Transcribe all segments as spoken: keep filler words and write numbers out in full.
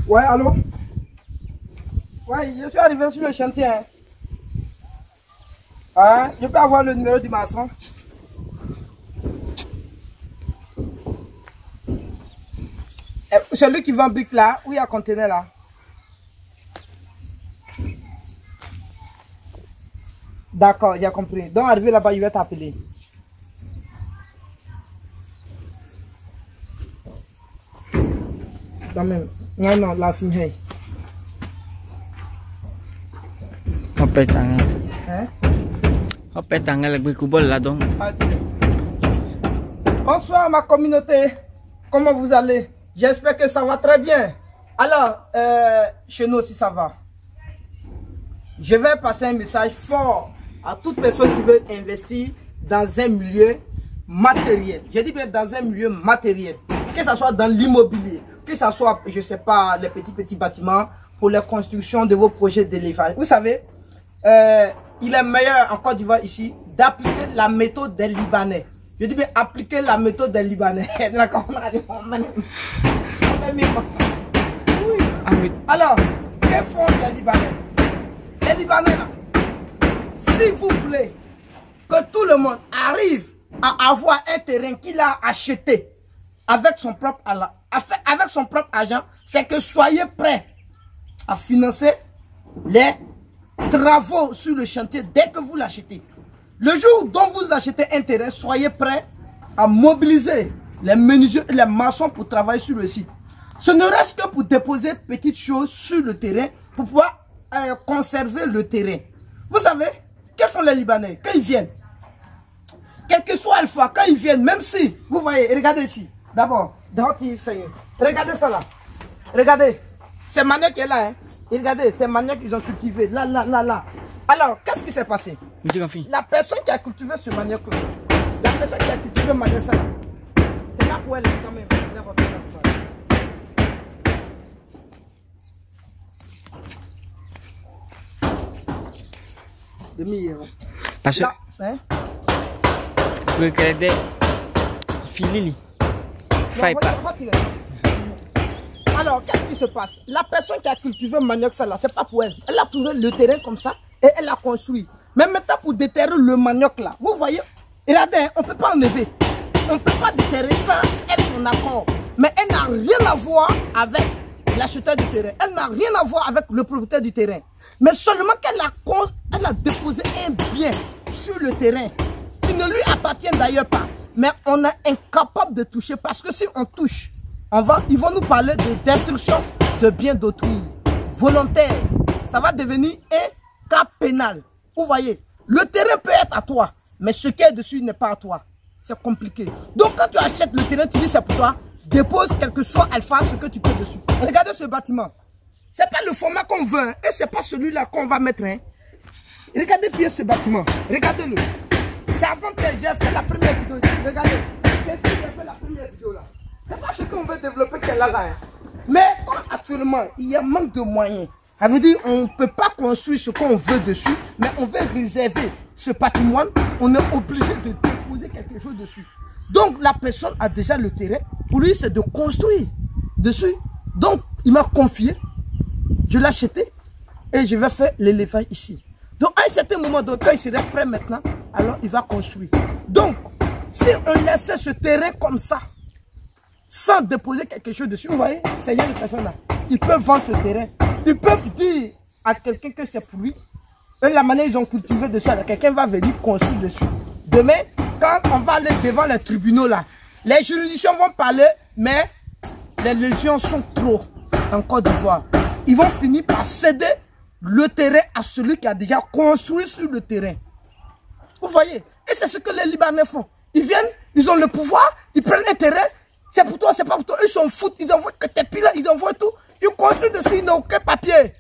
Ouais, allô? Ouais, je suis arrivé sur le chantier. Hein. Hein? Je peux avoir le numéro du maçon? Celui qui vend brique là, où il y a un conteneur là? D'accord, j'ai compris. Donc, arrivé là-bas, je vais t'appeler. Non, même. Non, non, la fille. On peut t'en Hein? On peut t'en aller avec le là donc. Bonsoir, ma communauté. Comment vous allez? J'espère que ça va très bien. Alors, euh, chez nous aussi, ça va. Je vais passer un message fort à toute personne qui veut investir dans un milieu matériel. Je dis bien dans un milieu matériel. Que ce soit dans l'immobilier, que ce soit, je ne sais pas, les petits petits bâtiments pour la construction de vos projets d'élevage. Vous savez, euh, il est meilleur en Côte d'Ivoire ici d'appliquer la méthode des Libanais. Je dis bien appliquer la méthode des Libanais. Alors, que font les Libanais? Les Libanais là, si vous voulez que tout le monde arrive à avoir un terrain qu'il a acheté avec son propre, avec son propre argent, c'est que soyez prêts à financer les travaux sur le chantier dès que vous l'achetez. Le jour dont vous achetez un terrain, soyez prêts à mobiliser les menuisiers et les maçons pour travailler sur le site. Ce ne reste que pour déposer petites choses sur le terrain pour pouvoir euh, conserver le terrain. Vous savez, que font les Libanais quand ils viennent? Quel que soit Alpha, quand ils viennent, même si, vous voyez, regardez ici, d'abord, regardez ça là, regardez, c'est manioc qui est là, hein. Et regardez, c'est manioc qu'ils ont cultivé, là, là, là, là. Alors, qu'est-ce qui s'est passé? La personne qui a cultivé ce manioc là, la personne qui a cultivé manioc ça là, c'est pas pour elle quand même. Demi-heure. Parce que... Hein? Le crédit... Fini. Faille pas. Alors, qu'est-ce qui se passe? La personne qui a cultivé manioc, ça là, c'est pas pour elle. Elle a trouvé le terrain comme ça et elle l'a construit. Mais maintenant, pour déterrer le manioc là, vous voyez, regardez, on ne peut pas enlever. On ne peut pas déterrer ça, elle son accord. Mais elle n'a rien à voir avec l'acheteur du terrain. Elle n'a rien à voir avec le propriétaire du terrain. Mais seulement qu'elle a, elle a déposé un bien sur le terrain qui ne lui appartient d'ailleurs pas. Mais on est incapable de toucher parce que si on touche, on va, ils vont nous parler de destruction de biens d'autrui volontaire. Ça va devenir un cas pénal. Vous voyez, le terrain peut être à toi, mais ce qui est dessus n'est pas à toi. C'est compliqué. Donc quand tu achètes le terrain, tu dis c'est pour toi, dépose quelque chose alpha, ce que tu peux dessus. Regardez ce bâtiment. C'est pas le format qu'on veut, hein, et c'est pas celui-là qu'on va mettre. Hein. Regardez bien ce bâtiment. Regardez-le. C'est avant que j'ai fait la première vidéo. Regardez. C'est si j'ai fait la première vidéo là. C'est pas ce qu'on veut développer qu'elle a là. Hein. Mais comme actuellement, il y a manque de moyens. Ça veut dire qu'on ne peut pas construire ce qu'on veut dessus, mais on veut réserver ce patrimoine. On est obligé de déposer quelque chose dessus. Donc la personne a déjà le terrain. Pour lui, c'est de construire dessus. Donc il m'a confié. Je l'ai acheté et je vais faire l'élevage ici. Donc à un certain moment, donc, quand il serait prêt maintenant, alors il va construire. Donc, si on laissait ce terrain comme ça, sans déposer quelque chose dessus, vous voyez, c'est il y a des personnes là. Ils peuvent vendre ce terrain. Ils peuvent dire à quelqu'un que c'est pour lui. Et la manière ils ont cultivé dessus, quelqu'un va venir construire dessus. Demain, quand on va aller devant les tribunaux là, les juridictions vont parler, mais les légions sont trop en Côte d'Ivoire. Ils vont finir par céder le terrain à celui qui a déjà construit sur le terrain. Vous voyez? Et c'est ce que les Libanais font. Ils viennent, ils ont le pouvoir, ils prennent un terrain. C'est pour toi, c'est pas pour toi. Ils s'en foutent, ils envoient que tes piles, ils envoient tout. Ils construisent dessus, ils n'ont aucun papier.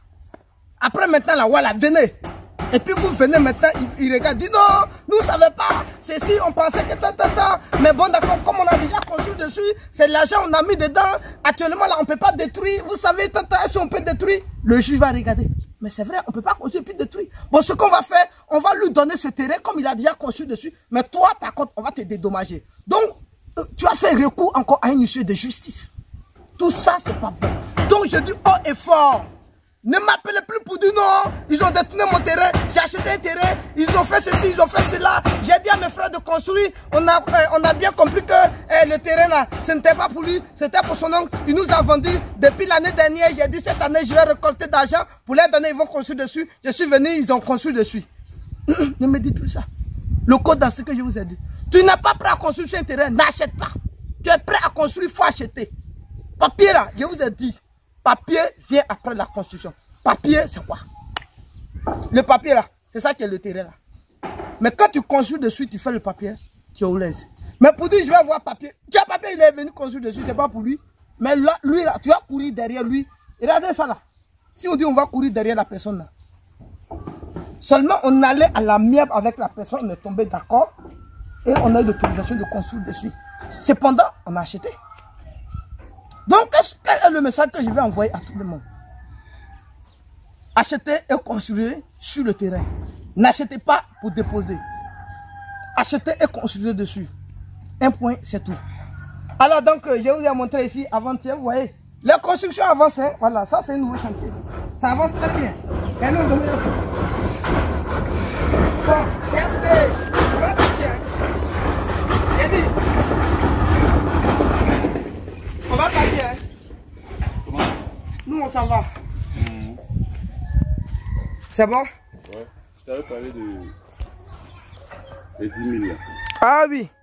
Après maintenant, là, voilà, venez. Et puis vous venez maintenant, ils, ils regardent, disent non, nous ne savons pas. C'est si on pensait que tant, tant, tant. Mais bon, d'accord, comme on a déjà construit dessus, c'est l'argent qu'on a mis dedans. Actuellement, là, on ne peut pas détruire. Vous savez, tant, tant, si on peut détruire, le juge va regarder. Mais c'est vrai, on ne peut pas construire puis détruire. Bon, ce qu'on va faire, on va lui donner ce terrain comme il a déjà construit dessus. Mais toi, par contre, on va te dédommager. Donc, tu as fait recours encore à une issue de justice. Tout ça, c'est pas bon. Donc je dis haut et fort. Ne m'appelez plus pour dire non, ils ont détourné mon terrain, j'ai acheté un terrain, ils ont fait ceci, ils ont fait cela. J'ai dit à mes frères de construire, on a, euh, on a bien compris que euh, le terrain là, ce n'était pas pour lui, c'était pour son oncle. Il nous a vendu depuis l'année dernière, j'ai dit cette année je vais récolter d'argent, pour les donner ils vont construire dessus. Je suis venu, ils ont construit dessus. Ne me dites plus ça. Le code dans ce que je vous ai dit. Tu n'es pas prêt à construire sur un terrain, n'achète pas. Tu es prêt à construire, il faut acheter. Papier là, je vous ai dit. Papier vient après la construction. Papier, c'est quoi? Le papier là, c'est ça qui est le terrain là. Mais quand tu construis dessus, tu fais le papier, tu es au l'aise. Mais pour dire, je vais avoir papier. Tu as papier, il est venu construire dessus, c'est pas pour lui. Mais là, lui là, tu vas courir derrière lui. Regardez ça là. Si on dit on va courir derrière la personne là. Seulement on allait à l'amiable avec la personne, on est tombé d'accord. Et on a eu l'autorisation de construire dessus. Cependant, on a acheté. Donc, quel est le message que je vais envoyer à tout le monde? Achetez et construisez sur le terrain. N'achetez pas pour déposer. Achetez et construisez dessus. Un point, c'est tout. Alors donc, je vous ai montré ici avant-hier, vous voyez, la construction avance, hein, voilà, ça c'est un nouveau chantier. Ça avance très bien. Et nous, bon, regardez, on va partir. J'ai dit, on va partir. Hein. Comment? Nous, on s'en va. Mmh. C'est bon? Ouais, je t'avais parlé de, de dix mille. Ah oui.